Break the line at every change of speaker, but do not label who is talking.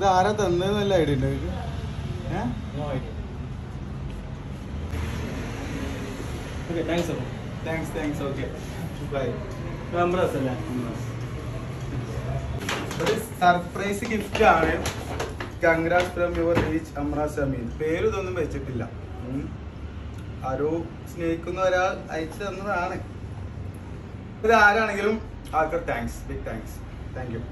ഇത് ആരാ തന്നല്ല ഐഡിയ ഉണ്ട് താങ്ക്സ് ഓക്കെ ബൈ. ഒരു സർപ്രൈസ് ഗിഫ്റ്റ് ആണ്. Congrats from your reach Amras Ameen. പേര് ഇതൊന്നും വെച്ചിട്ടില്ല. ആരോ സ്നേഹിക്കുന്ന ഒരാൾ അയച്ചു തന്നതാണ്. ഇത് ആരാണെങ്കിലും ആൾക്ക് thanks, big thanks. Thank U.